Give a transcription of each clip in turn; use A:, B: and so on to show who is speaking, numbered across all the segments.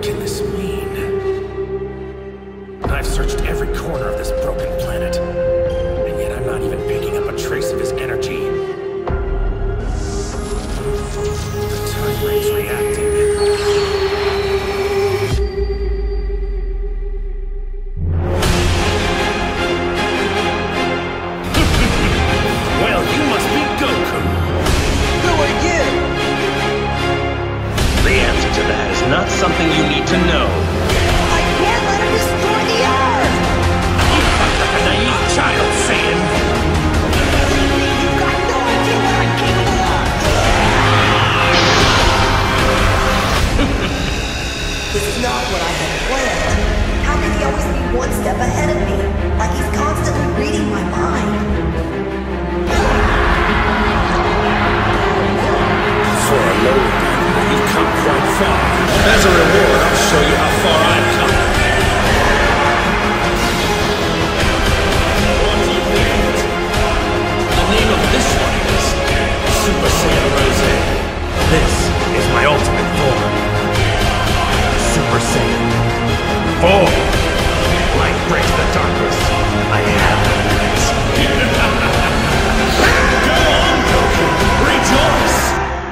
A: can this mean? I've searched every corner of this broken planet, and yet I'm not even picking up a trace of his energy. The time rate's reacting. Well, you must be Goku.
B: Who are you?
A: The answer to that is not something you need to know.
B: I can't let him destroy the Earth!
A: You fucked up a naive child, Saiyan.
B: You've got no idea what I'm capable of! This is not what I had planned. How can he always be one step ahead of me? Like he's constantly reading my mind.
A: For a low man, you've come quite far. As a reward, I'll show you how far I've come. What do you think? The name of this one is Super Saiyan Rosè. This is my ultimate form. Super Saiyan 4. Light breaks the darkness. I have the limits. Go on, Goku. Rejoice!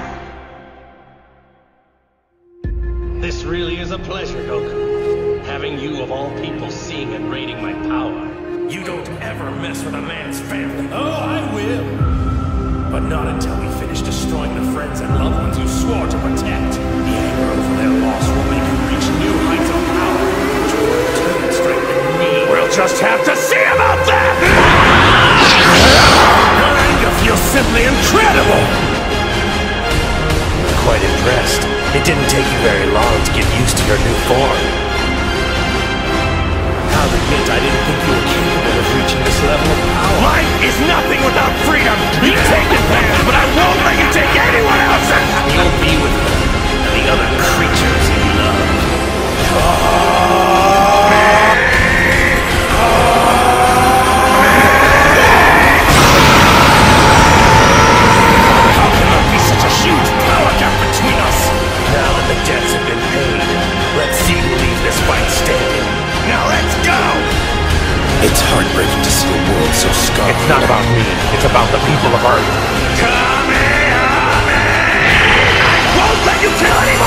A: This really is a pleasure, Goku. Having you of all people seeing and rating my power. You don't ever mess with a man's family. Oh, I will. But not until we finish destroying the friends and loved ones you swore to protect. The anger over their loss will make you reach new heights of power, which will return strength in me. We'll just have to see about that! Your anger feels simply incredible! I'm quite impressed. It didn't take you very long to get used to your new form. I'll admit I didn't think you were capable of reaching this level of power. Mine is nothing without freedom! You take advantage, but I won't let you take anyone else's! You'll be with me and the other creatures you love. How can there be such a huge power gap between us? Now that the debts have been paid, let's see who leaves this fight standing. Now let's go! It's heartbreaking to see a world so scarred. It's not about me. It's about the people of Earth. Kamehameha! I won't let you kill anyone!